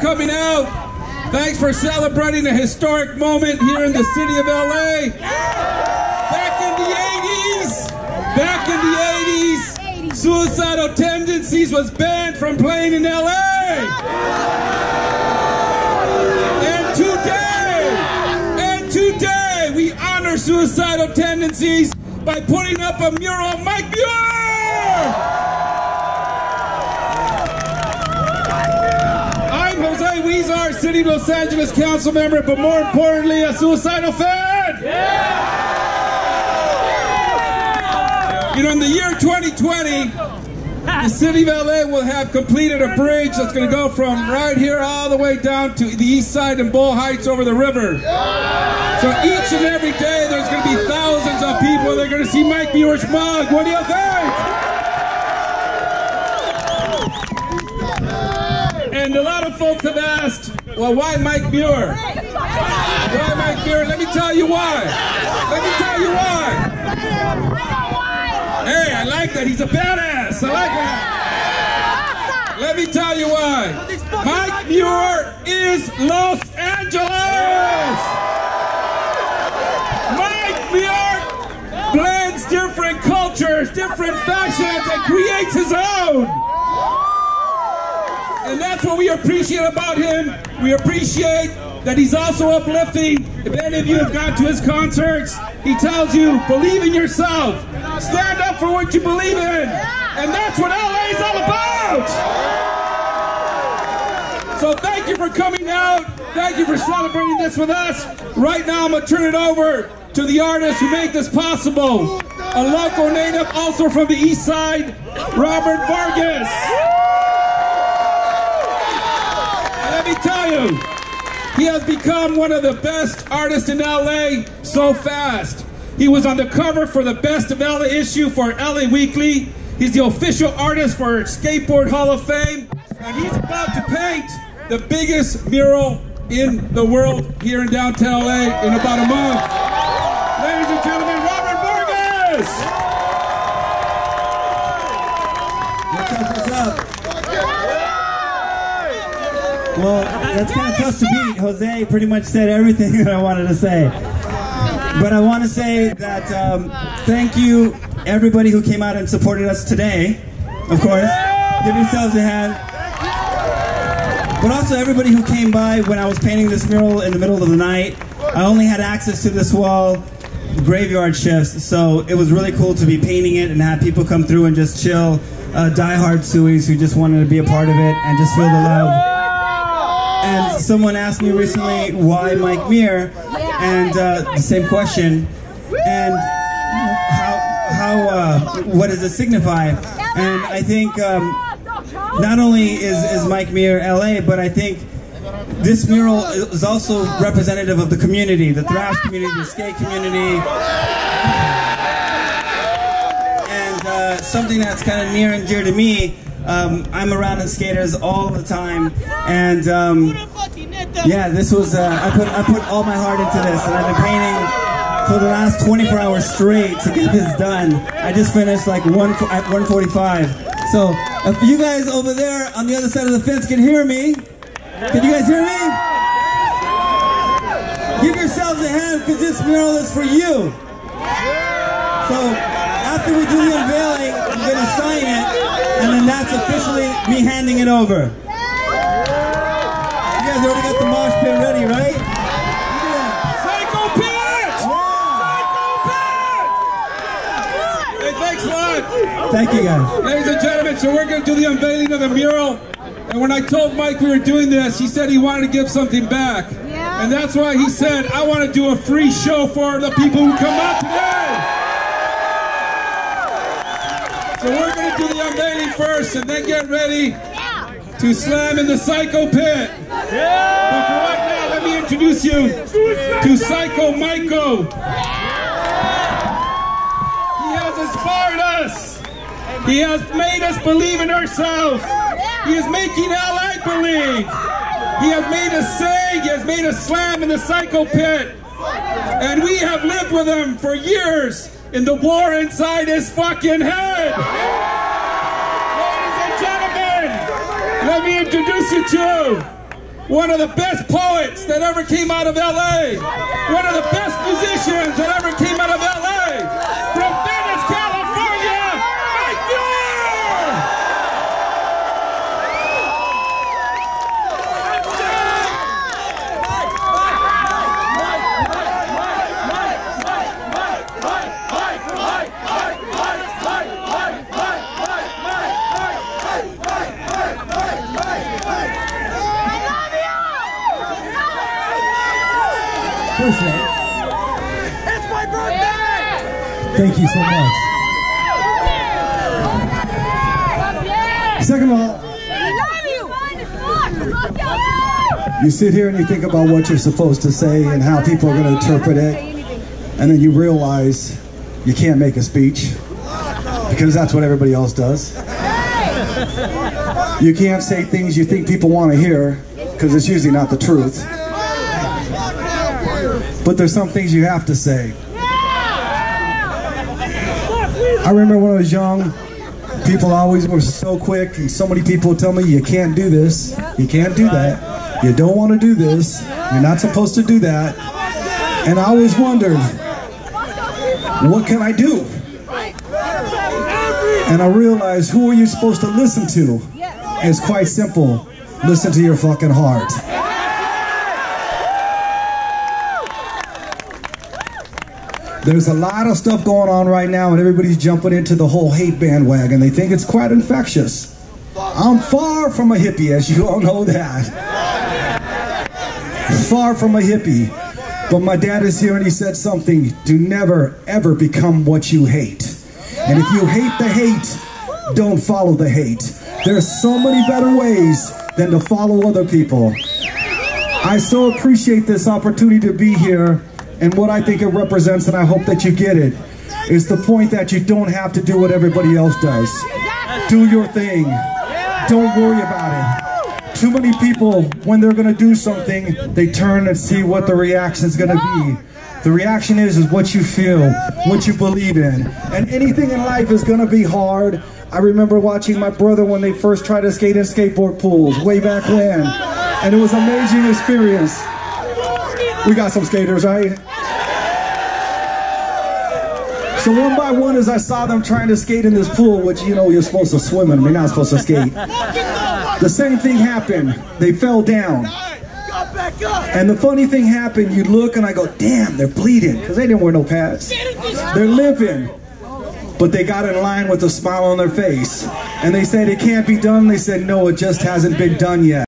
coming out. Thanks for celebrating a historic moment here in the city of LA. Back in the 80s, Suicidal Tendencies was banned from playing in LA. And today, we honor Suicidal Tendencies by putting up a mural of Mike Muir. I'm Jose Huizar, City of Los Angeles council member, but more importantly, a suicidal fan. You know, in the year 2020, the city of LA will have completed a bridge that's going to go from right here all the way down to the east side in Boyle Heights over the river. So each and every day there's going to be thousands of people that are going to see Mike Muir's mug. What do you think? And a lot of folks have asked, well, why Mike Muir? Why Mike Muir? Let me tell you why. Let me tell you why. Hey, I like that. He's a badass. I like that. Let me tell you why. Mike Muir is Los Angeles. Mike Muir blends different cultures, different fashions, and creates his own. And that's what we appreciate about him. We appreciate that he's also uplifting. If any of you have gone to his concerts, he tells you, believe in yourself. Stand up for what you believe in. And that's what LA is all about. So thank you for coming out. Thank you for celebrating this with us. Right now, I'm going to turn it over to the artists who make this possible. A local native, also from the east side, Robert Vargas. And let me tell you, he has become one of the best artists in LA so fast. He was on the cover for the Best of LA issue for LA Weekly. He's the official artist for Skateboard Hall of Fame. And he's about to paint the biggest mural in the world here in downtown LA in about a month. Ladies and gentlemen, Robert Vargas! What's up? Well, that's kind of tough to beat. Jose pretty much said everything that I wanted to say. But I want to say that thank you, everybody who came out and supported us today. Of course, give yourselves a hand. But also everybody who came by when I was painting this mural in the middle of the night. I only had access to this wall graveyard shifts, so it was really cool to be painting it and have people come through and just chill. Die-hard Suies who just wanted to be a part of it and just feel the love. And someone asked me recently, why Mike Muir? And the same question. And what does it signify? And I think not only is Mike Muir LA, but I think this mural is also representative of the community, the thrash community, the skate community. And something that's kind of near and dear to me. I'm around in skaters all the time, and yeah, this was I put all my heart into this, and I've been painting for the last 24 hours straight to get this done. I just finished like at 1:45. So if you guys over there on the other side of the fence can hear me, can you guys hear me? Give yourselves a hand because this mural is for you. So after we do the unveiling, I'm gonna sign it. And then that's officially me handing it over. You guys already got the mosh pit ready, right? Cyco Pit! Yeah. Hey, thanks a lot. Thank you, guys. Ladies and gentlemen, so we're going to do the unveiling of the mural. And when I told Mike we were doing this, he said he wanted to give something back. Yeah. And that's why he said, I want to do a free show for the people who come out today. So we're going to do the unveiling first and then get ready to slam in the Cyco Pit. But for right now, let me introduce you to Cyco Miko. He has inspired us. He has made us believe in ourselves. He is making LA believe. He has made us sing. He has made us slam in the Cyco Pit. And we have lived with him for years in the war inside his fucking head. Ladies and gentlemen, let me introduce you to one of the best poets that ever came out of LA, one of the best musicians that ever came out of LA, from Venice, California, Mike Muir! First of all, It's my birthday! thank you so much. Second of all, you sit here and you think about what you're supposed to say and how people are going to interpret it, and then you realize you can't make a speech because that's what everybody else does. You can't say things you think people want to hear because it's usually not the truth. But there's some things you have to say. I remember when I was young, people always were so quick, and so many people would tell me, you can't do this, you can't do that, you don't want to do this, you're not supposed to do that. And I always wondered, what can I do? And I realized, who are you supposed to listen to? And it's quite simple. Listen to your fucking heart. There's a lot of stuff going on right now, and everybody's jumping into the whole hate bandwagon. They think it's quite infectious. I'm far from a hippie, as you all know that. Far from a hippie. But my dad is here and he said something, do never, ever become what you hate. And if you hate the hate, don't follow the hate. There's so many better ways than to follow other people. I so appreciate this opportunity to be here. And what I think it represents, and I hope that you get it, is the point that you don't have to do what everybody else does. Do your thing. Don't worry about it. Too many people, when they're going to do something, they turn and see what the reaction is going to be. The reaction is what you feel, what you believe in. And anything in life is going to be hard. I remember watching my brother when they first tried to skate in skateboard pools way back when. And it was an amazing experience. We got some skaters, right? So one by one, as I saw them trying to skate in this pool, which, you know, you're supposed to swim in, you're not supposed to skate. The same thing happened. They fell down. And the funny thing happened, you look and I go, damn, they're bleeding, because they didn't wear no pads. They're limping. But they got in line with a smile on their face. And they said, it can't be done. They said, no, it just hasn't been done yet.